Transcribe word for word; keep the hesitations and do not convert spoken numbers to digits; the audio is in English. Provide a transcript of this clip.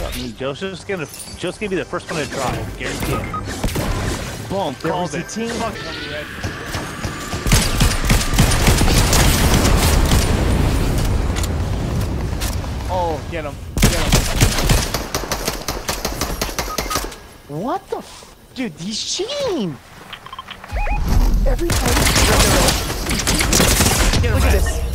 Joe's just gonna, Joe's gonna be the first one to try. Guarantee it. Boom, There called was a it. team. Fuck, I'm ready. Oh, get him. Get him. What the f- Dude, he's cheating! Every time. Get him, Look at Red. this.